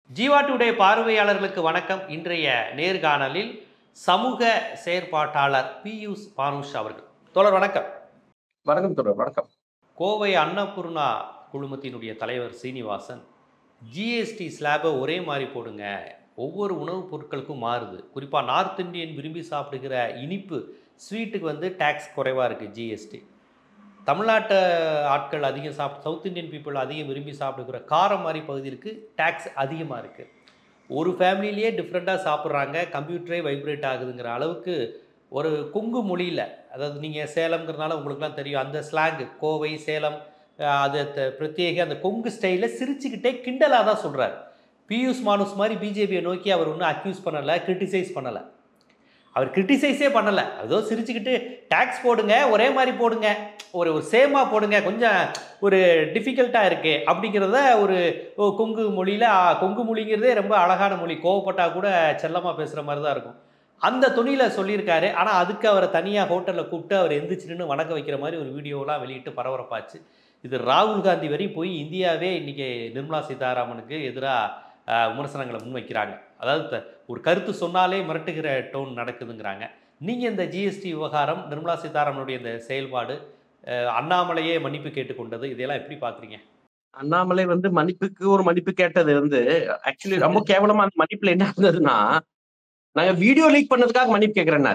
Jeeva today பார்வையாளர்களுக்கு வணக்கம். இன்றைய நேர்காணலில் சமூக செயற்பாட்டாளர் பியூஷ் பானுஷ் அவர்கள். தோழர் வணக்கம். வணக்கம் தொடர் வணக்கம். கோவை அன்னபூர்ணா குழுமத்தினுடைய தலைவர் சீனிவாசன், ஜிஎஸ்டி ஸ்லாபை ஒரே மாதிரி போடுங்க, ஒவ்வொரு உணவுப் பொருட்களுக்கும் மாறுது, குறிப்பாக நார்த் இந்தியன் விரும்பி சாப்பிடுகிற இனிப்பு ஸ்வீட்டுக்கு டேக்ஸ் குறைவாக இருக்குது ஜிஎஸ்டி. தமிழ்நாட்டு ஆட்கள் அதிகம் சவுத் இந்தியன் பீப்புள் அதிகம் விரும்பி சாப்பிடுகிற காரம் மாதிரி பகுதிக்கு டேக்ஸ் அதிகமாக இருக்குது. ஒரு ஃபேமிலியிலேயே டிஃப்ரெண்ட்டாக சாப்பிட்றாங்க, கம்ப்யூட்டரே வைப்ரேட் ஆகுதுங்கிற அளவுக்கு ஒரு கொங்கு மொழியில், அதாவது நீங்கள் சேலம்ங்கிறதுனால உங்களுக்குலாம் தெரியும் அந்த ஸ்லாங், கோவை சேலம், அது பிரத்யேக அந்த கொங்கு ஸ்டைலில் சிரிச்சுக்கிட்டே கிண்டலாக தான் சொல்கிறார். பியூஷ் மானுஷ் மாதிரி பிஜேபியை நோக்கி அவர் ஒன்றும் அக்யூஸ் பண்ணலை, கிரிட்டிசைஸ் பண்ணலை. அவர் கிரிட்டிசைஸே பண்ணலை, அதோ சிரிச்சுக்கிட்டு டேக்ஸ் போடுங்க, ஒரே மாதிரி போடுங்க, ஒரு சேமாக போடுங்க, கொஞ்சம் ஒரு டிஃபிகல்ட்டாக இருக்குது அப்படிங்கிறத ஒரு கொங்கு மொழியில், கொங்கு மொழிங்கிறதே ரொம்ப அழகான மொழி, கோவப்பட்டால் கூட செல்லமாக பேசுகிற மாதிரி தான் இருக்கும், அந்த துணியில் சொல்லியிருக்காரு. ஆனால் அதுக்கு அவரை தனியாக ஹோட்டலில் கூப்பிட்டு அவர் எந்திரிச்சுன்னு வணக்க வைக்கிற மாதிரி ஒரு வீடியோலாம் வெளியிட்டு பரபரப்பாச்சு. இது ராகுல் காந்தி வரை போய் இந்தியாவே இன்றைக்கி நிர்மலா சீதாராமனுக்கு எதிராக விமர்சனங்களை முன்வைக்கிறாங்க. அதாவது ஒரு கருத்து சொன்னாலே மிரட்டுகிற டோன் நடக்குதுங்கிறாங்க. நீங்கள் இந்த ஜிஎஸ்டி விவகாரம், நிர்மலா சீதாராமனுடைய இந்த செயல்பாடு, அண்ணாமலையே மன்னிப்பு கேட்டுக்கொண்டது, இதெல்லாம் எப்படி பார்க்குறீங்க? அண்ணாமலை மன்னிப்புக்கு ஒரு மன்னிப்பு கேட்டது ஆக்சுவலி ரொம்ப கேவலமா. அந்த மன்னிப்புல என்ன இருந்ததுன்னா, நாங்க வீடியோ லீக் பண்ணதுக்காக மன்னிப்பு கேட்கிறேன்னா,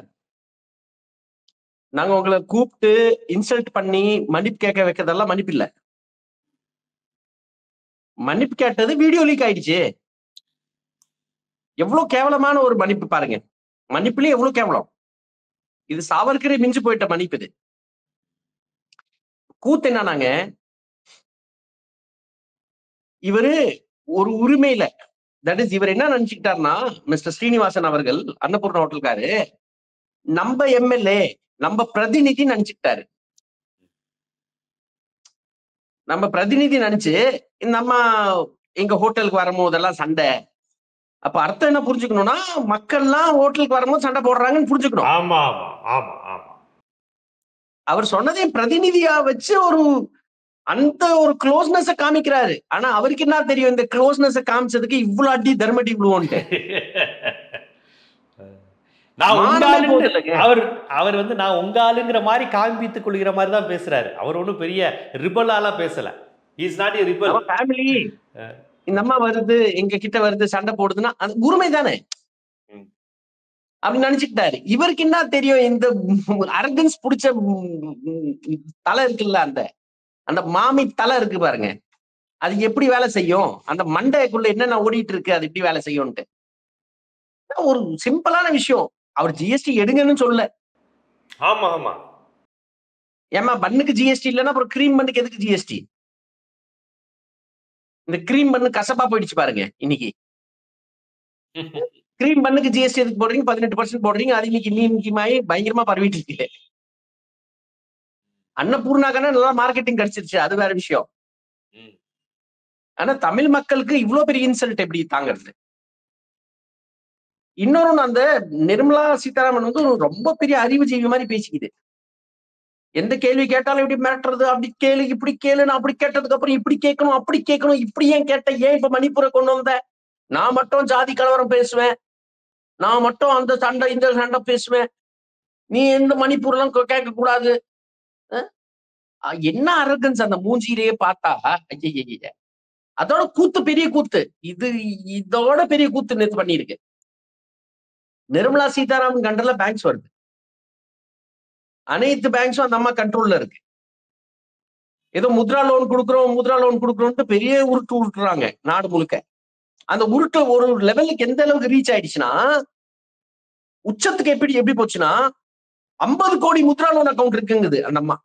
நாங்க உங்களை கூப்பிட்டு இன்சல்ட் பண்ணி மன்னிப்பு கேட்க வைக்கிறதெல்லாம் மன்னிப்பு இல்ல. மன்னிப்பு கேட்டது வீடியோ லீக் ஆயிடுச்சு. எவ்வளவு கேவலமான ஒரு மன்னிப்பு பாருங்க. மன்னிப்புலயே எவ்வளவு கேவலம். இது சாவர்கரே மிஞ்சு போயிட்ட மன்னிப்பு. இது கூத்து என்னன்னாங்க, இவரு ஒரு உரிமையில, தட் இஸ் இவர் என்ன நினைச்சுக்கிட்டாருன்னா, மிஸ்டர் ஸ்ரீனிவாசன் அவர்கள் அன்னபூர்ணா ஹோட்டல்காரு நம்ம எம்எல்ஏ, நம்ம பிரதிநிதி நினைச்சுக்கிட்டாரு. நம்ம பிரதிநிதி நினைச்சு நம்ம எங்க ஹோட்டலுக்கு வரும்போதெல்லாம் சண்டை. அப்ப அர்த்தம் என்ன புரிஞ்சுக்கணும்னா, மக்கள்லாம் ஹோட்டலுக்கு வரும்போது சண்டை போடுறாங்கன்னு புரிஞ்சுக்கணும். ஆமா ஆமா ஆமா ஆமா. அவர் சொன்னதை பிரதிநிதியா வச்சு ஒரு அந்த ஒரு க்ளோஸ்னஸ் காமிக்கிறாரு. ஆனா அவருக்கு என்ன தெரியும், இந்த க்ளோஸ்னஸ் காமிச்சதுக்கு இவ்வளவு அடி தர்மடி விடுவோன்ட்டு. அவர் நான் உங்காலுங்கிற மாதிரி காண்பித்துக் கொள்கிற மாதிரி தான் பேசுறாரு. அவர் ஒன்றும் பெரிய ரிபலாலாம் பேசல. Is not a rebel. Family இந்த அம்மா வருது, எங்க கிட்ட வருது, சண்டை போடுதுன்னா அது உரிமை தானே அப்படின்னு நினைச்சுக்கிட்டாரு. இவருக்கு என்ன தெரியும், இந்த அரகன்ஸ் புடிச்ச தலை இருக்குல்ல, அந்த அந்த மாமி தலை இருக்கு பாருங்க, அது எப்படி வேலை செய்யும், அந்த மண்டைக்குள்ள என்னென்ன ஓடிட்டு இருக்கு, அது எப்படி வேலை செய்யும்ட்டு. ஒரு சிம்பிளான விஷயம். அவர் ஜிஎஸ்டி எடுங்கன்னு சொல்ல. ஆமா ஆமா. ஏமா பண்ணுக்கு ஜிஎஸ்டி இல்லைன்னா அப்புறம் கிரீம் பண்ணுக்கு எதுக்கு ஜிஎஸ்டி? இந்த கிரீம் பண்ணு கசப்பா போயிடுச்சு பாருங்க இன்னைக்கு. கிரீம் பண்ணுக்கு ஜிஎஸ்டி எதுக்கு போடுறீங்க? 18% போடுறீங்க. அது இன்னைக்கு நீமாயி பயங்கரமா பரவிட்டு இருக்கு. அன்னபூர்ணாக்கான நல்லா மார்க்கெட்டிங் கிடைச்சிருச்சு, அது வேற விஷயம். ஆனா தமிழ் மக்களுக்கு இவ்வளவு பெரிய இன்சல்ட் எப்படி தாங்கிறது? இன்னொன்னு, அந்த நிர்மலா சீதாராமன் ரொம்ப பெரிய அறிவு ஜீவி மாதிரி பேசிக்குது. எந்த கேள்வி கேட்டாலும் இப்படி மிரட்டுறது, அப்படி கேளு, இப்படி கேளு, நான் அப்படி கேட்டதுக்கு அப்புறம் இப்படி கேட்கணும், அப்படி கேட்கணும், இப்படி ஏன் கேட்ட, ஏன் இப்ப மணிப்பூரை கொண்டு வந்த, நான் மட்டும் ஜாதி கலவரம் பேசுவேன், நான் மட்டும் அந்த சண்டை இந்த சண்டை பேசுவேன், நீ எந்த மணிப்பூர்லாம் கேட்க கூடாது. என்ன அரகன்ஸ் அந்த மூஞ்சியிலேயே பார்த்தா. ஐய, அதோட கூத்து பெரிய கூத்து. இதோட பெரிய கூத்து நேத்து பண்ணிருக்கு. நிர்மலா சீதாராமன் கண்டல பேங்க்ஸ் வருது, அனைத்து பேங்க்ஸும் அந்த அம்மா கண்ட்ரோல்ல இருக்கு. ஏதோ முத்ரா லோன் கொடுக்குறோம் பெரிய உருட்டு உருட்டுறாங்க நாடு முழுக்க. அந்த உருட்டு ஒரு லெவலுக்கு எந்த அளவுக்கு ரீச் ஆயிடுச்சுன்னா, உச்சத்துக்கு எப்படி போச்சுன்னா, 50 கோடி முத்ரா லோன் அக்கௌண்ட் இருக்குங்குது அந்த அம்மா.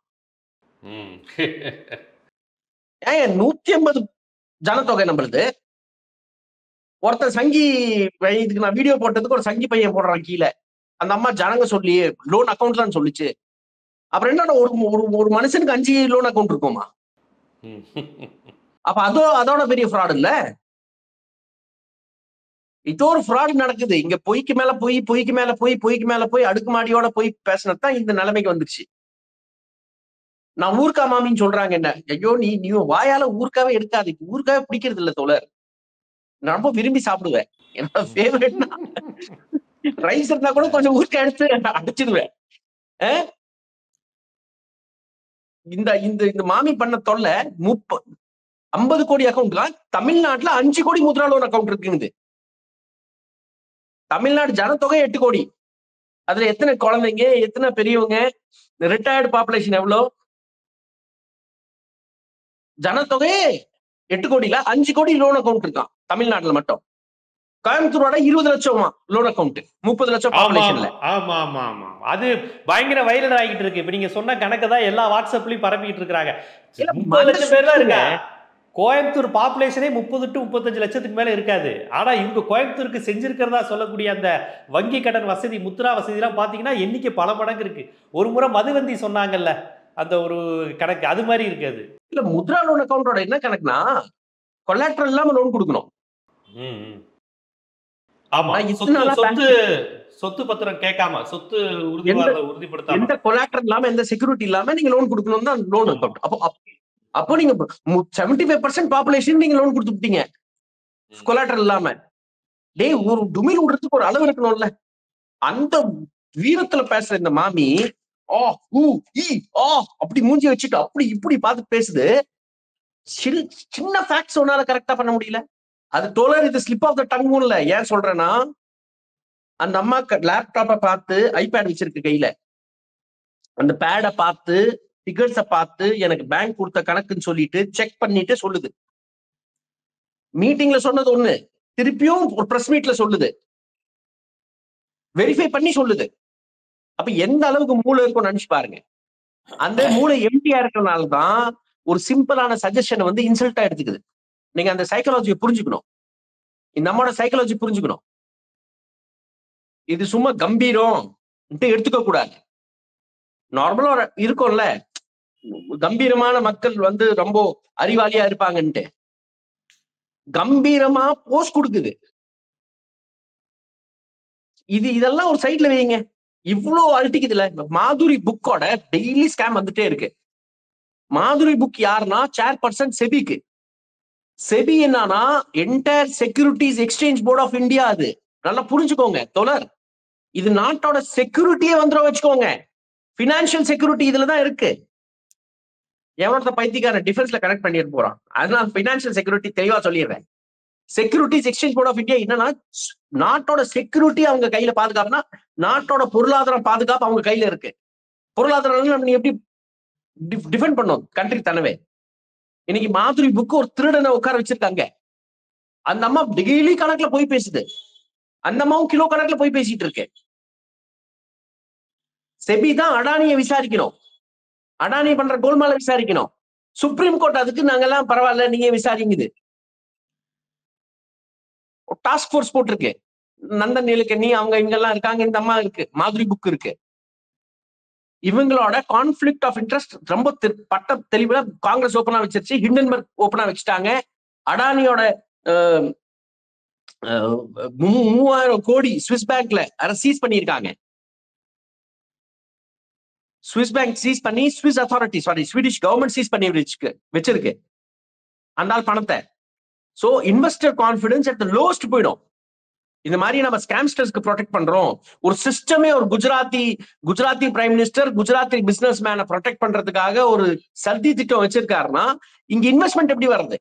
ஏன் 150 ஜனத்தொகை நம்மளுது. ஒருத்தர் சங்கி, இதுக்கு நான் வீடியோ போட்டதுக்கு ஒரு சங்கி பையன் போடுறான் கீழே, அந்த அம்மா ஜனங்க சொல்லி லோன் அக்கௌண்ட் தான் சொல்லிச்சு. அப்புறம் என்ன, ஒரு மனுஷனுக்கு 5 லோன் அக்கௌண்ட் இருக்குமா? அப்ப அதோட பெரிய ஃப்ராட் இல்ல? இதோ ஒரு ஃப்ராட் நடக்குது இங்க. பொய்க்கு மேல போய் அடுக்குமாடியோட போய் பேசினதான் இந்த நிலைமைக்கு வந்துருச்சு. நான் ஊர்க்கா மாமின்னு சொல்றாங்க என்ன. ஐயோ, நீ வாயால ஊர்க்காவே எடுக்காது. ஊர்க்காவே பிடிக்கிறது இல்ல தோழர். நான் ரொம்ப விரும்பி சாப்பிடுவேன். என்னோட ஃபேவரட்னா ரைஸ் இருந்தா கூட கொஞ்சம் ஊற்றி எடுத்து அடிச்சிடுவேன். இந்த இந்த இந்த மாமி பண்ண தொல்லை 50 கோடி அக்கௌண்ட்லாம் தமிழ்நாட்டுல 5 கோடி முத்ரா லோன் அக்கௌண்ட் இருக்குங்குது. தமிழ்நாடு ஜனத்தொகை 8 கோடி. அதுல எத்தனை குழந்தைங்க, எத்தனை பெரியவங்க, ரிட்டையர்டு பாப்புலேஷன் எவ்வளவு? ஜனத்தொகை 8 கோடியில 5 கோடி லோன் அக்கௌண்ட் இருக்கான் தமிழ்நாட்டுல மட்டும். கோயம்புத்தூரோட 20 லட்சமா லோன் அக்கௌண்ட், 30 லட்சம் பாப்புலேஷன்ல. ஆமா ஆமா ஆமா, அது பயங்கர வைரல் ஆகிட்டு இருக்கு. இப்ப நீங்க சொன்ன கணக்கு தான் எல்லா வாட்ஸ்அப்லயும் பரப்பிட்டு இருக்காங்க. 30 லட்சம் பேர் தான் இருக்க. கோயம்புத்தூர் பாப்புலேஷனே 30 to 35 லட்சத்துக்கு மேல இருக்காது. ஆனா இவங்க கோயம்புத்தூருக்கு செஞ்சிருக்கிறதா சொல்லக்கூடிய அந்த வங்கி கடன் வசதி, முத்ரா வசதி எல்லாம் பாத்தீங்கன்னா எண்ணிக்கை பல மடங்கு இருக்கு. ஒரு முறை மதுவந்தி சொன்னாங்கல்ல, அந்த ஒரு கணக்கு அது மாதிரி இருக்காது. இல்ல, முத்ரா லோன் அக்கௌண்டோட என்ன கணக்குனா கொலாட்ரல் இல்லாம லோன் கொடுக்கணும். ஆமா, சொத்து பத்திரம் கேட்காம, சொத்து உறுதிப்படுத்தாம, எந்த கொலாட்ரல் இல்லாம, எந்த செக்யூரிட்டி இல்லாம நீங்க லோன் கொடுக்கணும் தான் லோன் அக்கௌண்ட். அப்போ நீங்க 75% பாப்புலேஷன் நீங்க லோன் கொடுத்துட்டீங்க கொலாட்ரல் இல்லாம. டேய், ஒரு டுமில் விடுறதுக்கு ஒரு அளவு இருக்கணும்ல. அந்த வீரத்துல பேசுற இந்த மாமி அப்படி மூஞ்சி வச்சுட்டு அப்படி இப்படி பார்த்து பேசுது. சின்ன ஃபேக்ட்ஸ் ஒன்னால கரெக்டா பண்ண முடியல. அது டோலர் இது ஸ்லிப் ஆஃப் த டங் இல்ல. ஏன் சொல்றேன்னா, அந்த அம்மா லேப்டாப்பை பார்த்து, ஐபேட் வச்சிருக்கு கையில, அந்த பேடை பார்த்து, ஃபிகர்ஸை பார்த்து, எனக்கு பேங்க் கொடுத்த கணக்குன்னு சொல்லிட்டு செக் பண்ணிட்டு சொல்லுது. மீட்டிங்ல சொன்னது ஒண்ணு, திருப்பியும் ஒரு பிரஸ் மீட்ல சொல்லுது, வெரிஃபை பண்ணி சொல்லுது. அப்ப எந்த அளவுக்கு மூளை இருக்கும்னு நினைச்சு பாருங்க. அந்த மூளை எம்டியா இருக்கிறனாலதான் ஒரு சிம்பிளான சஜஷனை வந்து இன்சல்ட்டா எடுத்துக்குது. நீங்க அந்த சைக்காலஜியை புரிஞ்சுக்கணும். இந்த அம்மாவோட சைக்காலஜி புரிஞ்சுக்கணும். இது சும்மா கம்பீரம் எடுத்துக்க கூடாது. நார்மலா இருக்கும்ல, கம்பீரமான மக்கள் வந்து ரொம்ப அறிவாளியா இருப்பாங்கன்ட்டு கம்பீரமா போஸ்ட் கொடுக்குது. இதெல்லாம் ஒரு சைட்ல வைங்க. இவ்வளவு அழட்டிக்குதுல. மாதுரி புக்கோட டெய்லி ஸ்கேம் வந்துட்டே இருக்கு. மாதுரி புக் யாருன்னா சேர்பர்சன் செபிக்கு. செபி என்னன்னா entire securities exchange board of India. அது நல்லா புரிஞ்சுக்கோங்க தோழர். இது நாட்டோட செக்யூரிட்டியே வந்துடும் வச்சுக்கோங்க. பினான்சியல் செக்யூரிட்டி இதுலதான் இருக்கு. எவனத்த பைத்தியக்கார டிஃபென்ஸ்ல கனெக்ட் பண்ணிட்டு போறான். அதனால பினான்சியல் செக்யூரிட்டி தெளிவா சொல்லிடுறேன். Securities exchange board of India என்னன்னா, நாட்டோட செக்யூரிட்டி அவங்க கையில பாதுகாப்புனா, நாட்டோட பொருளாதாரம் பாதுகாப்பு அவங்க கையில இருக்கு. பொருளாதாரம் நம்ம எப்படி டிஃபெண்ட் பண்ணும் கண்ட்ரி தனவே. இன்னைக்கு மாதுரி புக்கு ஒரு திருடனை உட்கார வச்சிருக்காங்க. அந்த அம்மா டெய்லி கணக்குல போய் பேசுது. அந்த அம்மாவும் கிலோ கணக்குல போய் பேசிட்டு இருக்கு. செபி தான் அடானியை விசாரிக்கணும், அடானி பண்ற கோல்மால விசாரிக்கணும். சுப்ரீம் கோர்ட் அதுக்கு நாங்கெல்லாம் பரவாயில்ல, நீங்க விசாரிங்குது. டாஸ்க் போர்ஸ் போட்டிருக்கு. நந்தன் நீலகண்ணி அவங்க இவங்கெல்லாம் இருக்காங்க. இந்த அம்மா இருக்கு, மாதுரி புக் இருக்கு. இவங்களோட கான்ஃபிளிக்ட் ஆஃப் இன்ட்ரெஸ்ட் ரொம்ப பட்ட தெளிவுல காங்கிரஸ் ஓப்பனா வச்சிருச்சு, ஹிண்டன்பர்க் ஓப்பனா வச்சுட்டாங்க. அடானியோட 3000 கோடி ஸ்விஸ் பேங்க்ல சீஸ் பண்ணியிருக்காங்க. ஸ்விஸ் பேங்க் சீஸ் பண்ணி, Swiss authority Swedish government seize பண்ணி வச்சிருக்கு அந்த பணத்தை. So investor confidence at the lost போயிடும். இந்த மாதிரி நம்ம ஸ்கேம்ஸ்டர்ஸ்க்கு ப்ரொடெக்ட் பண்றோம். ஒரு சிஸ்டமே, ஒரு Gujarati prime minister Gujarati business மேனை ப்ரொடெக்ட் பண்றதுக்காக ஒரு சர்தி திட்டம் வச்சிருக்காருன்னா, இங்க இன்வெஸ்ட்மெண்ட் எப்படி வருது?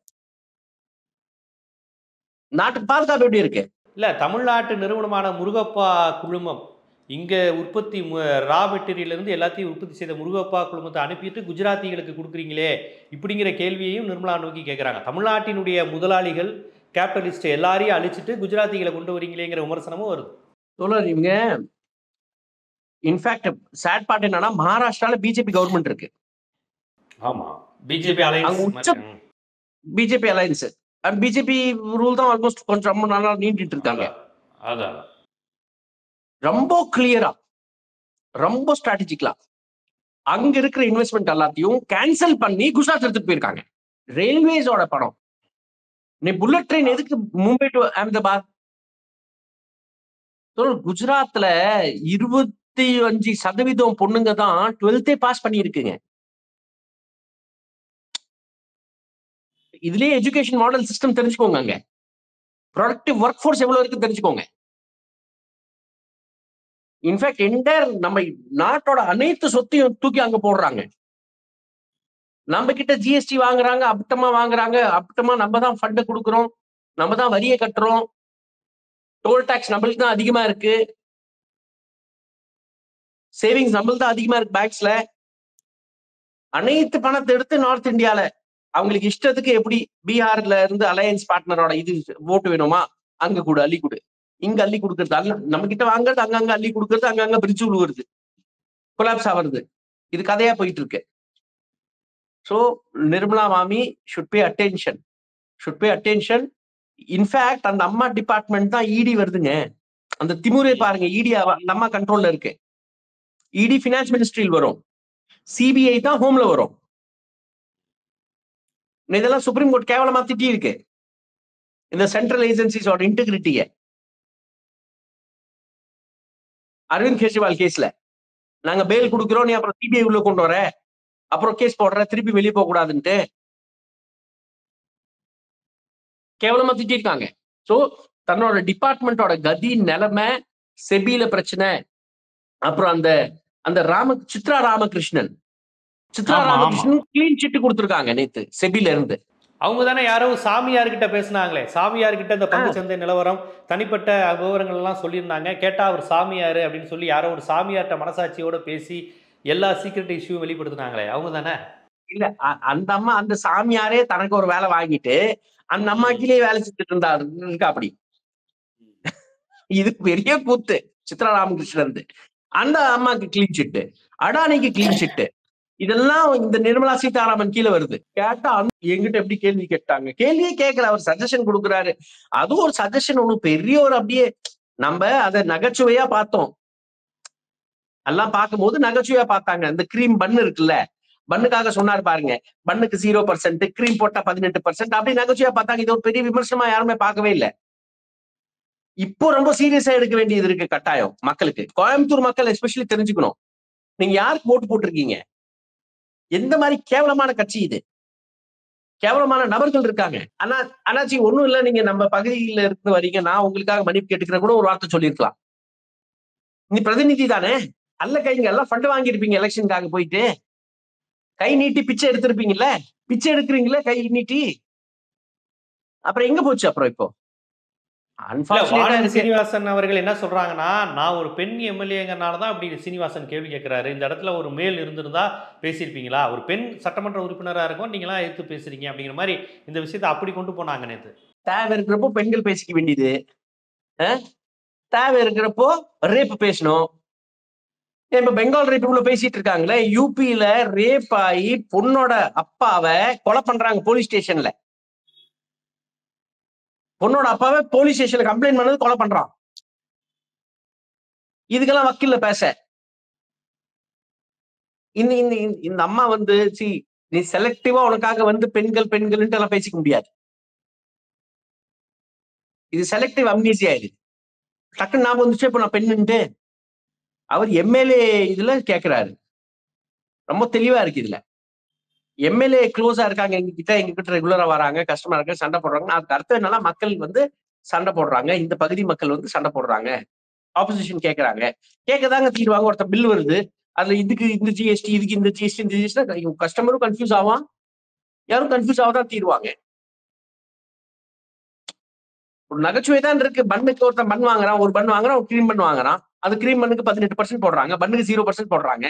நாட்டுக்கு பாதுகாப்பு எப்படி இருக்கு? இல்ல, தமிழ்நாட்டு நிறுவனமான முருகப்பா குழுமம் இங்க உற்பத்தி ரா மெட்டீரியல் இருந்து எல்லாத்தையும் உற்பத்தி செய்த முருகப்பா குழுமத்தை அனுப்பிட்டு குஜராத்திகளுக்கு கொடுக்குறீங்களே இப்படிங்கிற கேள்வியையும் நிர்மலா நோக்கி கேட்கிறாங்க. தமிழ்நாட்டினுடைய முதலாளிகள், கேபிட்டலிஸ்ட் எல்லாரையும் அழிச்சிட்டு குஜராத்திகளை கொண்டு வரீங்களேங்கிற விமர்சனமும் வருது. இவங்க இன்ஃபேக்ட் சேட் பார்ட் என்னன்னா, மகாராஷ்டிரால பிஜேபி கவர்மெண்ட் இருக்கு. ஆமா, BJP alliance, BJP alliance, BJP rule தான் ஆல்மோஸ்ட் கொஞ்சம் ரொம்ப நாளா நீண்டிட்டு இருக்காங்க. அதான் ரொம்ப கிளியரா, ரொம்ப ஸ்ட்ராட்டஜிக்கலா அங்க இருக்கிற இன்வெஸ்ட்மெண்ட் எல்லாத்தையும் கேன்சல் பண்ணி குஜராத் எடுத்துட்டு போயிருக்காங்க. ரயில்வேஸோட பணம். நீ புல்லட் ட்ரெயின் எதுக்கு மும்பை டு அஹமதாபாத்? குஜராத்ல 25% பொண்ணுங்க தான் 12th பாஸ் பண்ணி இருக்குங்க. இதுலயே எஜுகேஷன் மாடல் சிஸ்டம் தெரிஞ்சுக்கோங்க. அங்க ப்ரொடக்டிவ் ஒர்க் ஃபோர்ஸ் எவ்வளவு இருக்கு தெரிஞ்சுக்கோங்க. இன்ஃபேக்ட் என்டையர் நம்ம நாட்டோட அனைத்து சொத்தையும் தூக்கி அங்க போடுறாங்க. நம்ம கிட்ட ஜிஎஸ்டி வாங்குறாங்க, அப்பட்டமா வாங்குறாங்க, அப்பட்டமா நம்ம தான் ஃபண்ட் கொடுக்குறோம், நம்ம தான் வரியை கட்டுறோம், டோல் டாக்ஸ் நம்மளுக்கு தான் அதிகமா இருக்கு, சேவிங்ஸ் நம்மளுக்கு தான் அதிகமா இருக்கு பேங்க்ஸ்ல. அனைத்து பணத்தை எடுத்து நார்த் இந்தியால அவங்களுக்கு இஷ்டத்துக்கு எப்படி பீகார்ல இருந்து அலையன்ஸ் பார்ட்னரோட இது ஓட்டு வேணுமா அங்க கூட அள்ளி கொடு, இங்க அள்ளி கொடுக்கறது, அல்ல நம்ம கிட்ட வாங்குறது அங்கங்க அள்ளி கொடுக்கறது, அங்கங்க பிரிச்சு விழுவுறது, கொலாப்ஸ் ஆகுறது, இது கதையா போயிட்டு இருக்கு. ஸோ நிர்மலா மாமி ஷுட் பே அட்டென்ஷன். இன்ஃபேக்ட் அந்த அம்மா டிபார்ட்மெண்ட் தான் இடி வருதுங்க. அந்த திமுறை பாருங்க, இடி அந்த அம்மா கண்ட்ரோல்ல இருக்கு. இடி பினான்ஸ் மினிஸ்ட்ரியில் வரும், சிபிஐ தான் ஹோம்ல வரும். இதெல்லாம் சுப்ரீம் கோர்ட் கேவலமா திட்டி இருக்கு இந்த சென்ட்ரல் ஏஜென்சிஸோட இன்டெகிரிட்டிய. அரவிந்த் கெஜ்ரிவால் கேஸ்ல நாங்க பெயில் கொடுக்குறோம், நீ அப்புறம் சிபிஐ உள்ள கொண்டு வர, அப்புறம் கேஸ் போடுற, திருப்பி வெளியே போக கூடாதுன்ட்டு கேவலமா திட்டிருக்காங்க. சோ தன்னோட டிபார்ட்மெண்டோட கதி நிலைமை, செபியில பிரச்சனை, அப்புறம் அந்த அந்த சித்ரா ராமகிருஷ்ணன் கிளீன் சிட் கொடுத்திருக்காங்க நேத்து செபில இருந்து. அவங்க தானே யாரோ சாமியார்கிட்ட பேசினாங்களே, சாமியார்கிட்ட இந்த பங்கு சந்தை நிலவரம் தனிப்பட்ட விவரங்கள் எல்லாம் சொல்லியிருந்தாங்க. கேட்டா அவர் சாமியார் அப்படின்னு சொல்லி யாரோ ஒரு சாமியார்ட்ட மனசாட்சியோட பேசி எல்லா சீக்ரெட் இஷ்யூ வெளிப்படுத்தினாங்களே, அவங்க தானே? இல்ல, அந்த அம்மா அந்த சாமியாரே தனக்கு ஒரு வேலை வாங்கிட்டு அந்த அம்மா கீழே வேலை செஞ்சுட்டு இருந்தாரு அப்படி. இது பெரிய கூத்து. சித்ரா ராமகிருஷ்ணன் அந்த அம்மாக்கு கிளீன் சிட்டு, அடானிக்கு கிளீன் சிட்டு, இதெல்லாம் இந்த நிர்மலா சீதாராமன் கீழே வருது. கேட்டா எங்கிட்ட எப்படி கேள்வி கேட்டாங்க, கேள்வியே கேட்கல, அவர் சஜஷன் கொடுக்குறாரு. அதுவும் ஒரு சஜஷன் ஒண்ணு பெரிய ஒரு அப்படியே நம்ம அதை நகைச்சுவையா பார்த்தோம். எல்லாம் பார்க்கும்போது நகைச்சுவையா பார்த்தாங்க. இந்த கிரீம் பன்னு இருக்குல்ல, பண்ணுக்காக சொன்னாரு பாருங்க, பண்ணுக்கு 0%, கிரீம் போட்டா 18%, அப்படி நகைச்சுவையா பார்த்தாங்க. இது ஒரு பெரிய விமர்சனமா யாருமே பார்க்கவே இல்லை. இப்போ ரொம்ப சீரியஸா எடுக்க வேண்டியது இருக்கு கட்டாயம். மக்களுக்கு, கோயம்புத்தூர் மக்கள் எஸ்பெஷலி தெரிஞ்சுக்கணும், நீங்க யாருக்கு ஓட்டு போட்டிருக்கீங்க, எந்த மாதிரி கேவலமான கட்சி இது, கேவலமான நபர்கள் இருக்காங்க. ஆனா அண்ணாச்சி ஒண்ணும் இல்ல, நீங்க நம்ம பகுதியில இருந்து வரீங்க, நான் உங்களுக்காக மன்னிப்பு கேட்டுக்கிற கூட ஒரு வார்த்தை சொல்லியிருக்கலாம். நீ பிரதிநிதி தானே, அல்ல கைங்க எல்லாம் ஃபண்ட் வாங்கியிருப்பீங்க எலெக்ஷனுக்காக, போயிட்டு கை நீட்டி பிச்சை எடுத்திருப்பீங்கல்ல, பிச்சை எடுக்கிறீங்களா கை நீட்டி, அப்புறம் எங்க போச்சு? அப்புறம் இப்போ சீனிவாசன் அவர்கள் என்ன சொல்றாங்கன்னா, நான் ஒரு பெண் எம்எல்ஏங்கிறனாலதான் அப்படி சீனிவாசன் கேள்வி கேட்கிறாரு, இந்த இடத்துல ஒரு மேல் இருந்திருந்தா பேசியிருப்பீங்களா, ஒரு பெண் சட்டமன்ற உறுப்பினரா இருக்கும், நீங்களா எடுத்து பேசுறீங்க அப்படிங்கிற மாதிரி இந்த விஷயத்தை அப்படி கொண்டு போனாங்க நேத்து. தேவை இருக்கிறப்போ பெண்கள் பேசிக்க வேண்டியது, தேவை இருக்கிறப்போ ரேப் பேசணும். இப்ப பெங்கால் ரேப் இவ்வளவு பேசிட்டு இருக்காங்களே, யூபியில ரேப் ஆகி பொண்ணோட அப்பாவை கொலை பண்றாங்க போலீஸ் ஸ்டேஷன்ல. பொண்ணோட அப்பாவை போலீஸ் ஸ்டேஷன்ல கம்ப்ளைண்ட் பண்ணது கொலை பண்றான். இதுக்கெல்லாம் வக்கீல்ல பேச இந்த அம்மா வந்து நீ செலக்டிவா உனக்காக வந்து பெண்கள் பெண்கள் எல்லாம் பேசிக்க முடியாது. இது செலக்டிவ் அம்னீசியா. இது டக்குன்னு ஞாபகம் வந்துச்சு இப்ப நான் பெண்ணுன்ட்டு. அவர் எம்எல்ஏ இதுல கேட்கிறாரு, ரொம்ப தெளிவா இருக்கு. இதுல எம்எல்ஏ க்ளோஸா இருக்காங்க, எங்ககிட்ட ரெகுலரா வராங்க, கஸ்டமர் இருக்காங்க, சண்டை போடுறாங்க. அதுக்கு அர்த்தம் என்னன்னா, மக்கள் வந்து சண்டை போடுறாங்க, இந்த பகுதி மக்கள் வந்து சண்டை போடுறாங்க, ஆப்போசிஷன் கேட்கறாங்க, கேட்கதாங்க தீர்வாங்க. ஒருத்த பில் வருது, அதுல இதுக்கு இந்த ஜிஎஸ்டி, இதுக்கு இந்த ஜிஎஸ்டி, இந்த ஜிஎஸ்டி, கஸ்டமரும் கன்ஃபியூஸ் ஆவான், யாரும் கன்ஃபியூஸ் ஆகதான் தீர்வாங்க. ஒரு நகைச்சுவை தான் இருக்கு. பண்ணுக்கு ஒருத்தன் பண் வாங்குறான், ஒரு பண் வாங்குறான், ஒரு கிரீம் பண்ணு வாங்குறான், அது கிரீம் பண்ணுக்கு 18% போடுறாங்க, பண்ணுக்கு 0% போடுறாங்க.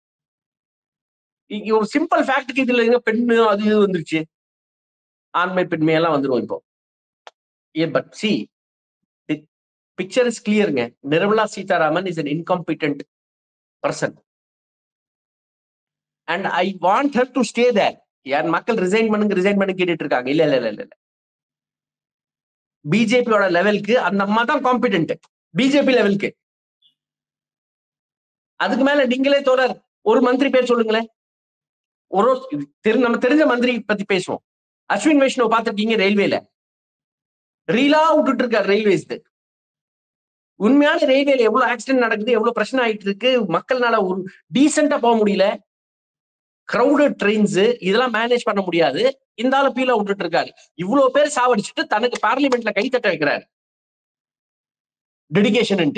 ஒரு சிம்பிள் ஃபேக்டுக்கு இதுல பெண்ணு அது இது வந்துருச்சு, ஆண்மை பெண்மை எல்லாம் வந்துரும் இப்போ. பட் சி பிக்சர் இஸ் கிளியருங்க. Nirmala Sitharaman is an incompetent person and I want her to stay there. யார் மக்கள் ரிசைன் பண்ணுங்க கேட்டுட்டு இருக்காங்க. இல்ல இல்ல இல்ல இல்ல, பிஜேபியோட லெவலுக்கு அந்த அம்மா தான் காம்பிடென்ட். பிஜேபி லெவலுக்கு அதுக்கு மேல நீங்களே தோழர் ஒரு மந்திரி பேர் சொல்லுங்களேன். ஒரு நம்ம தெரிஞ்ச மந்திரி பத்தி பேசுவோம். அஸ்வின் வைஷ்ணவ் பார்த்திருக்கீங்க, ரயில்வேல ரீலா விட்டுட்டு இருக்காரு ரயில்வேஸ். உண்மையான ரயில்வேல எவ்வளவு ஆக்சிடென்ட் நடக்குது, எவ்வளவு பிரச்சனை ஆயிட்டு இருக்கு, மக்கள்னால ஒரு டீசெண்டா போக முடியல. கிரௌடட் ட்ரெயின்ஸ் இதெல்லாம் மேனேஜ் பண்ண முடியாது. இந்த ஆளு பீல விட்டுட்டு இருக்காரு. இவ்வளவு பேர் சாவடிச்சுட்டு தனக்கு பார்லிமெண்ட்ல கைத்தட்ட வைக்கிறாரு டெடிகேஷன்.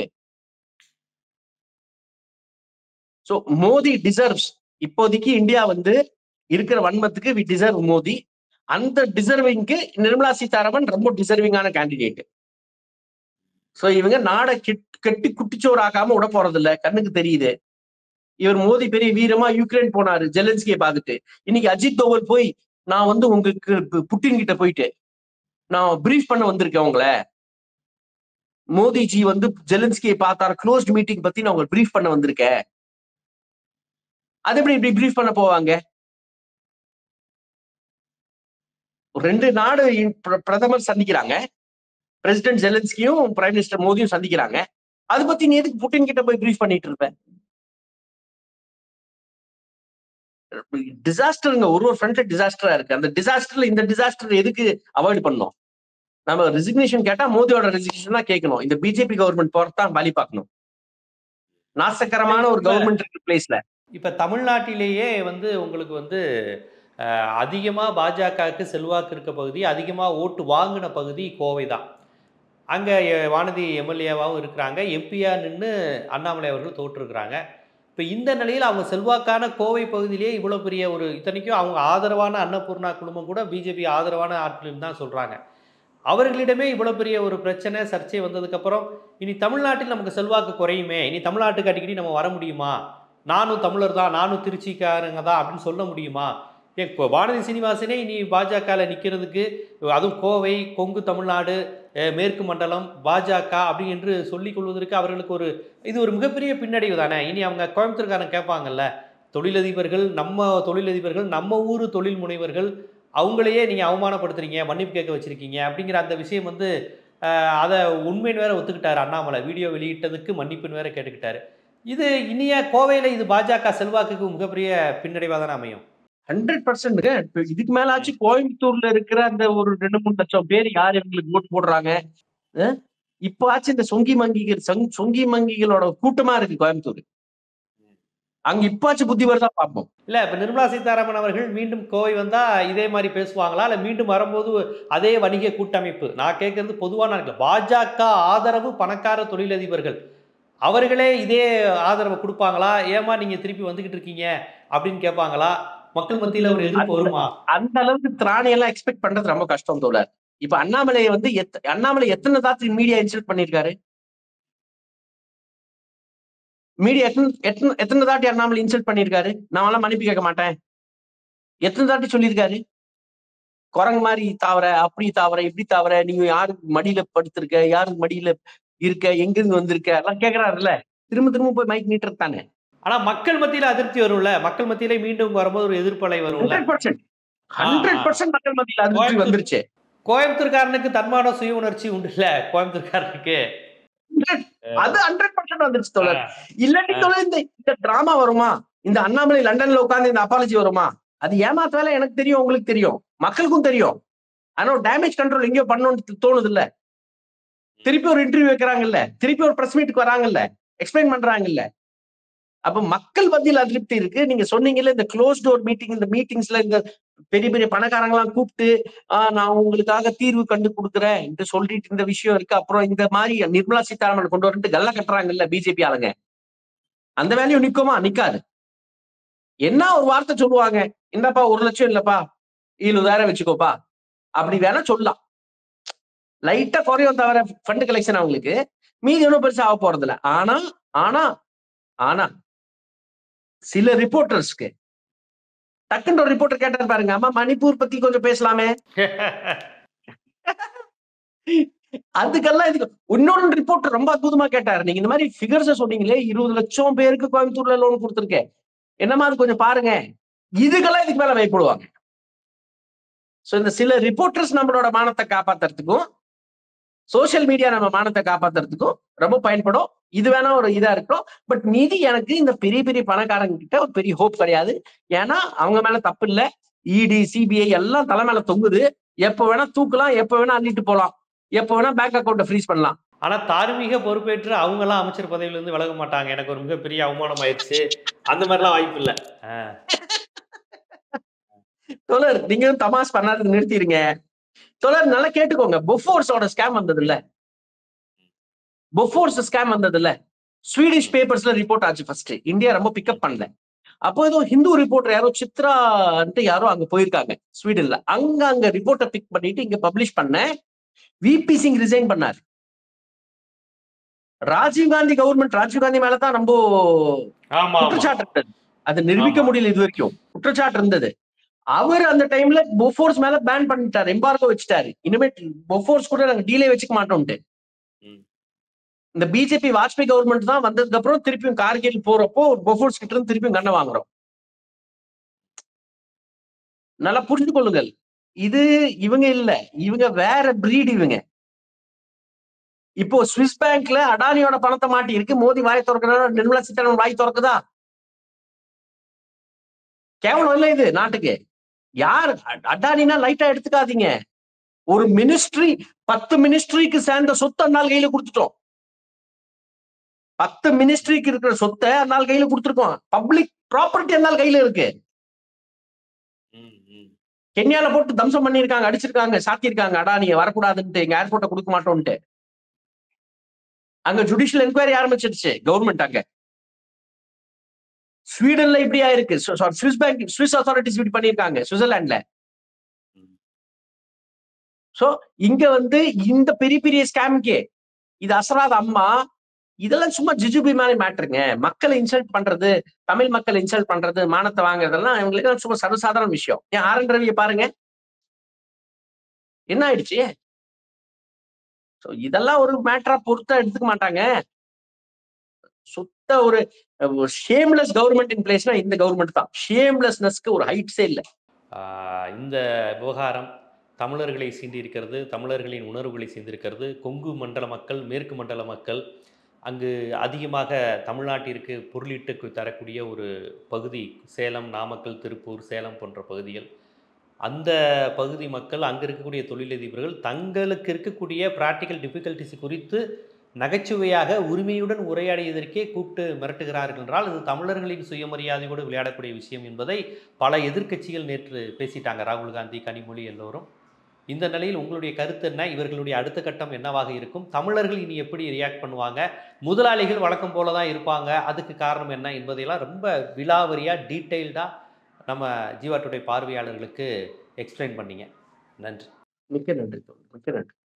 So Modi deserves. இப்போதைக்கு இந்தியா வந்து இருக்கிற வன்மத்துக்கு வி டிசர்வ் மோடி. அந்த டிசர்விங்க்கு நிர்மலா சீதாராமன் ரொம்ப டிசர்விங்கான கேண்டிடேட். சோ இவங்க நாடை கெட்டி குட்டிச்சோறு ஆக்காம விட போறது இல்ல, கண்ணுக்கு தெரியுது. இவர் மோடி பெரிய வீரமா யுக்ரைன் போனாரு ஜெலன்ஸ்கியை பார்த்துட்டு. இன்னைக்கு அஜித் தோவல் போய் நான் வந்து உங்களுக்கு புட்டின் கிட்ட போயிட்டு நான் பிரீஃப் பண்ண வந்திருக்கேன் உங்களை. மோடிஜி வந்து ஜெலன்ஸ்கியை பார்த்தாரு, க்ளோஸ்ட் மீட்டிங் பத்தி நான் உங்களுக்கு பிரீஃப் பண்ண வந்திருக்கேன். அது எப்படி இப்படி பிரீஃப் பண்ண போவாங்க? ரெண்டு நாடு பிரதமர் சந்திக்கிறாங்க, பிரசிடென்ட் ஜெலன்ஸ்கியும் பிரைம் மினிஸ்டர் மோடியும் சந்திக்கிறாங்க. அது பத்தி நீ எதுக்கு புட்டின் கிட்ட போய் பிரீஃப் பண்ணிட்டு இருப்ப? டிசாஸ்டருங்க, ஒரு ஃப்ரண்ட்ல டிசாஸ்டரா இருக்கு. அந்த டிசாஸ்டர்ல இந்த டிசாஸ்டர் எதுக்கு அவாய்ட் பண்ணோம்? நம்ம ரெசிக்னேஷன் கேட்டா மோடியோட ரெசிக்னேஷன் தான் கேட்கணும். இந்த பிஜேபி கவர்மெண்ட் போறதான் வழி பார்க்கணும். நாசகரமான ஒரு கவர்மெண்ட் இருக்கு பிளேஸ்ல. இப்ப தமிழ்நாட்டிலேயே வந்து உங்களுக்கு வந்து அதிகமாக பாஜகவுக்கு செல்வாக்கு இருக்க பகுதி, அதிகமாக ஓட்டு வாங்கின பகுதி கோவை தான். அங்கே வானதி எம்எல்ஏவாகவும் இருக்கிறாங்க, எம்பியாக நின்று அண்ணாமலை அவர்கள் தோற்றுருக்குறாங்க. இப்போ இந்த நிலையில் அவங்க செல்வாக்கான கோவை பகுதியிலேயே இவ்வளோ பெரிய ஒரு, இத்தனைக்கும் அவங்க ஆதரவான அன்னபூர்ணா குடும்பம் கூட பிஜேபி ஆதரவான ஆட்கள்னு தான் சொல்கிறாங்க. அவர்களிடமே இவ்வளோ பெரிய ஒரு பிரச்சனை சர்ச்சை வந்ததுக்கப்புறம் இனி தமிழ்நாட்டில் நமக்கு செல்வாக்கு குறையுமே, இனி தமிழ்நாட்டுக்கு அடிக்கடி நம்ம வர முடியுமா, நானும் தமிழர் தான், நானும் திருச்சிக்காரங்க தான் அப்படின்னு சொல்ல முடியுமா? இப்போ வானதி சீனிவாசனே இனி பாஜகவில் நிற்கிறதுக்கு, அதுவும் கோவை, கொங்கு தமிழ்நாடு, மேற்கு மண்டலம், பாஜக அப்படி என்று சொல்லிக் கொள்வதற்கு அவர்களுக்கு இது ஒரு மிகப்பெரிய பின்னடைவு தானே. இனி அவங்க கோயம்புத்தூர்காரன் கேட்பாங்கல்ல, தொழிலதிபர்கள், நம்ம தொழிலதிபர்கள், நம்ம ஊர் தொழில் முனைவர்கள், அவங்களையே நீங்கள் அவமானப்படுத்துறீங்க, மன்னிப்பு கேட்க வச்சிருக்கீங்க அப்படிங்கிற அந்த விஷயம் வந்து அதை உண்மைன்னு வேற ஒத்துக்கிட்டாரு அண்ணாமலை. வீடியோ வெளியிட்டதுக்கு மன்னிப்புன்னு வேற கேட்டுக்கிட்டாரு. இது இனிய கோவையில் இது பாஜக செல்வாக்குக்கு மிகப்பெரிய பின்னடைவாக தானே அமையும். 100%. இதுக்கு மேல ஆச்சு கோயம்புத்தூர்ல இருக்கிற அந்த ஒரு 2-3 லட்சம் பேர் யார் இவங்களுக்கு ஓட்டு போடுறாங்க? இப்ப ஆச்சு இந்த சொங்கி மங்கிகளோட கூட்டமா இருக்கு கோயம்புத்தூர். அங்க இப்பாச்சு புத்தி வருதா பார்ப்போம். இல்ல இப்ப நிர்மலா சீதாராமன் அவர்கள் மீண்டும் கோவை வந்தா இதே மாதிரி பேசுவாங்களா, இல்ல மீண்டும் வரும்போது அதே வணிக கூட்டமைப்பு? நான் கேட்கறது பொதுவான பாஜக ஆதரவு பணக்கார தொழிலதிபர்கள் அவர்களே இதே ஆதரவை கொடுப்பாங்களா? ஏமா நீங்க திருப்பி வந்துகிட்டு இருக்கீங்க அப்படின்னு கேட்பாங்களா? மக்கள் மத்தியில ஒரு எதிர்ப்பு வருமா? அந்த அளவுக்கு திராணி எல்லாம் எக்ஸ்பெக்ட் பண்றது ரொம்ப கஷ்டம் தோழர். இப்ப அண்ணாமலையை வந்து அண்ணாமலை எத்தனை தாத்து மீடியா இன்சல்ட் பண்ணிருக்காரு? மீடியா எத்தனை தாட்டி அண்ணாமலை இன்சல்ட் பண்ணிருக்காரு? நான் எல்லாம் மன்னிப்பு கேட்க மாட்டேன் எத்தனை தாட்டி சொல்லியிருக்காரு? குரங்கு மாதிரி தாவற, அப்படி தாவற, இப்படி தாவற, நீங்க யாருக்கு மடியில படுத்திருக்க, யாருக்கு மடியில இருக்க, எங்க இருந்து வந்திருக்க எல்லாம் கேக்குறாருல்ல. திரும்ப திரும்ப போய் மைக் நீட்டுறது தானே. ஆனா மக்கள் மத்தியில அதிருப்தி வரும்ல, மக்கள் மத்தியில மீண்டும் வரும்போது ஒரு எதிர்ப்பலை வரும்ல. 100% மக்கள் மத்தியில அதிருப்தி வந்துருச்சு. கோயம்புத்தூர்காரனுக்கு தன்மான சுய உணர்ச்சி உண்டு இல்ல, கோயம்புத்தூர்காரனுக்கு அது 100% வந்துருச்சு தோழர். இல்லாட்டி தோழர் இந்த டிராமா வருமா? இந்த அண்ணாமலை லண்டன்ல உட்கார்ந்து இந்த அப்பாலஜி வருமா? அது ஏமாத்த வேலை. எனக்கு தெரியும், உங்களுக்கு தெரியும், மக்களுக்கும் தெரியும். ஆனா டேமேஜ் கண்ட்ரோல் எங்கேயோ பண்ணணும்னு தோணுது இல்ல. திருப்பி ஒரு இன்டர்வியூ வைக்கிறாங்கல்ல, திருப்பி ஒரு பிரஸ் மீட்டுக்கு வராங்கல்ல, எக்ஸ்பிளைன் பண்றாங்கல்ல. அப்ப மக்கள் மத்தியில் அதிருப்தி இருக்கு. நீங்க சொன்னீங்கல்ல இந்த க்ளோஸ் டோர் மீட்டிங், இந்த மீட்டிங்ஸ்ல இந்த பெரிய பெரிய பணக்காரங்களாம் கூப்பிட்டு நான் உங்களுக்காக தீர்வு கண்டு கொடுக்குறேன் என்று சொல்லிட்டு இந்த விஷயம் இருக்கு. அப்புறம் இந்த மாதிரி நிர்மலா சீதாராமன் கொண்டு வந்துட்டு கல்ல கட்டுறாங்கல்ல பிஜேபி ஆளுங்க. அந்த வேலையும் நிக்குமா? நிக்காது. என்ன ஒரு வார்த்தை சொல்லுவாங்க, என்னப்பா 1 லட்சம் இல்லப்பா 70,000 வச்சுக்கோப்பா, அப்படி வேணா சொல்லலாம். லைட்டா குறையும் தவிர ஃபண்ட் கலெக்ஷன் அவங்களுக்கு மீதி ஒன்றும் பெருசா ஆக போறது இல்லை. ஆனா ஆனா ஆனா சில ரிப்போர்ட்டர்ஸ்க்கு டக்குன்னு ஒரு ரிப்போர்ட்டர் கேட்டாரு பாருங்க, அம்மா மணிப்பூர் பத்தி கொஞ்சம் பேசலாமே, அதுக்கெல்லாம் இதுக்கு இன்னொரு ரிப்போர்ட்டர் ரொம்ப அற்புதமா கேட்டாரு. நீங்க இந்த மாதிரி ஃபிகர்ஸ் சொன்னீங்களே, 20 லட்சம் பேருக்கு கோயம்புத்தூர்ல லோன் கொடுத்துருக்கேன், என்னமா அது கொஞ்சம் பாருங்க. இதுக்கெல்லாம் இதுக்கு மேல பயப்படுவாங்க. சோ இந்த சில ரிப்போர்ட்டர்ஸ் நம்மளோட மானத்தை காப்பாத்துறதுக்கும் சோசியல் மீடியா நம்ம மானத்தை காப்பாத்துறதுக்கும் ரொம்ப பயன்படும். இது வேணா ஒரு இதா இருக்கும். பட் மீதி எனக்கு இந்த பெரிய பெரிய பணக்காரங்க கிட்ட ஒரு பெரிய ஹோப் கிடையாது. ஏன்னா அவங்க மேல தப்பு இல்ல. இடி சிபிஐ எல்லாம் தலை மேல தொங்குது. எப்ப வேணா தூக்கலாம், எப்ப வேணா அள்ளிட்டு போலாம், எப்ப வேணா பேங்க் அக்கௌண்ட்டை ஃப்ரீஸ் பண்ணலாம். ஆனா தார்மீக பொறுப்பேற்று அவங்க எல்லாம் அமைச்சர் பதவியில இருந்து விலக மாட்டாங்க. எனக்கு ஒரு மிகப்பெரிய அவமானம் ஆயிடுச்சு, அந்த மாதிரிலாம் வாய்ப்பு இல்ல. தோழர் நீங்க தமாஷ் பண்ணாத நிறுத்திடுங்க. தோழர் நல்லா கேட்டுக்கோங்க. பொஃபோர்ஸோட ஸ்கேம் வந்தது இல்ல, பொஃபோர்ஸ் ஸ்கேம் வந்தது இல்ல, ஸ்வீடிஷ் பேப்பர்ஸ்ல ரிப்போர்ட் ஆச்சு ஃபர்ஸ்ட். இந்தியா ரொம்ப பிக்கப் பண்ணல. அப்போ ஏதோ ஹிந்து ரிப்போர்ட்டர் யாரோ சித்ரான்ட்டு யாரோ அங்க போயிருக்காங்க ஸ்வீடன்ல. அங்க ரிப்போர்ட்டை பிக் பண்ணிட்டு இங்க பப்ளிஷ் பண்ண விபி சிங் ரிசைன் பண்ணார். ராஜீவ்காந்தி கவர்மெண்ட், ராஜீவ்காந்தி மேலதான் ரொம்ப குற்றச்சாட்டு இருந்தது. அதை நிரூபிக்க முடியல இது வரைக்கும், குற்றச்சாட்டு இருந்தது. அவர் அந்த டைம்ல பொஃபோர்ஸ் மேல பேன் பண்ணிட்டாரு, எம்பார்கோ வச்சுட்டாரு. இனிமே பொஃபோர்ஸ் கூட நாங்க டீலே வச்சுக்க மாட்டோம்ட்டு. இந்த பிஜேபி வாஜ்பாய் கவர்மெண்ட் தான் வந்ததுக்கு அப்புறம் திருப்பியும் கார்கில் போறப்போ பொஃபோர்ஸ் கிட்ட இருந்து திருப்பியும் கண்ணை வாங்குறோம். நல்லா புரிந்து கொள்ளுங்கள். இது இவங்க இல்ல, இவங்க வேற பிரீட். இவங்க இப்போ சுவிஸ் பேங்க்ல அடானியோட பணத்தை மாட்டி இருக்கு. மோடி வாய் திறக்கிறாரு, நிர்மலா சீதாராமன் வாய் திறக்குதா? கேவலம் இல்ல இது நாட்டுக்கு. யார் அடானினா லைட்டா எடுத்துக்காதீங்க. ஒரு மினிஸ்ட்ரி 10 மினிஸ்ட்ரிக்கு சேர்ந்த சொத்து அந்நாள் கையில கொடுத்துட்டோம். 10 மினிஸ்ட்ரிக்கு இருக்கிற சொத்தை அந்நாள் கையில கொடுத்துருக்கோம். பப்ளிக் ப்ராப்பர்ட்டி அந்நாள் கையில இருக்கு. கென்யால போட்டு தம்சம் பண்ணிருக்காங்க, அடிச்சிருக்காங்க, சாத்திருக்காங்க. அடானிய வரக்கூடாதுன்ட்டு, எங்க ஏர்போர்ட்டை கொடுக்க மாட்டோம்ட்டு. அங்க ஜுடிஷியல் என்கொயரி ஆரம்பிச்சிருச்சு கவர்மெண்ட். அங்க ஸ்வீடன்ல இப்படி ஆயிருக்கு. சுவிஸ் பேங்க், சுவிஸ் அத்தாரிட்டிஸ் இப்படி பண்ணிருக்காங்க சுவிட்சர்லாந்துல. சோ இங்க வந்து இந்த பெரிய பெரிய ஸ்கேம்கே இது அசராத அம்மா. இதெல்லாம் சும்மா ஜிஜுபி மாதிரி மேட்டருங்க. மக்களை இன்சல்ட் பண்றது, தமிழ் மக்களை இன்சல்ட் பண்றது, மானத்தை வாங்குறதெல்லாம் இவங்களுக்கு சும்மா சர்வசாதாரண விஷயம். ஏன் ஆர் என் ரவியை பாருங்க என்ன ஆயிடுச்சு. இதெல்லாம் ஒரு மேட்டரா பொறுத்தா எடுத்துக்க மாட்டாங்க. சுத்த ஒரு ஷேம்லெஸ் கவர்மெண்ட் இன் பிளேஸ்னா இந்த கவர்மெண்ட் தான். ஷேம்லெஸ்னஸ்க்கு ஒரு ஹைட்ஸே இல்லை. இந்த விவகாரம் தமிழர்களை சீண்டிருக்கிறது, தமிழர்களின் உணர்வுகளை சீண்டிருக்கிறது. கொங்கு மண்டல மக்கள், மேற்கு மண்டல மக்கள், அங்கு அதிகமாக தமிழ்நாட்டிற்கு பொருளீட்டு தரக்கூடிய ஒரு பகுதி சேலம், நாமக்கல், திருப்பூர், சேலம் போன்ற பகுதிகள். அந்த பகுதி மக்கள், அங்கே இருக்கக்கூடிய தொழிலதிபர்கள் தங்களுக்கு இருக்கக்கூடிய ப்ராக்டிக்கல் டிஃபிகல்ட்டிஸ் குறித்து நகைச்சுவையாக உரிமையுடன் உரையாடியதற்கே கூப்பிட்டு மிரட்டுகிறார்கள் என்றால் இது தமிழர்களின் சுயமரியாதையோடு விளையாடக்கூடிய விஷயம் என்பதை பல எதிர்க்கட்சிகள் நேற்று பேசிட்டாங்க. ராகுல் காந்தி, கனிமொழி எல்லோரும். இந்த நிலையில் உங்களுடைய கருத்து என்ன? இவர்களுடைய அடுத்த கட்டம் என்னவாக இருக்கும்? தமிழர்கள் இனி எப்படி ரியாக்ட் பண்ணுவாங்க? முதலாளிகள் வழக்கம் போல தான் இருப்பாங்க, அதுக்கு காரணம் என்ன என்பதையெல்லாம் ரொம்ப விலாவரியாக டீட்டெயில்டாக நம்ம ஜீவா டுடே பார்வையாளர்களுக்கு எக்ஸ்பிளைன் பண்ணீங்க. நன்றி. மிக்க நன்றி. மிக்க நன்றி.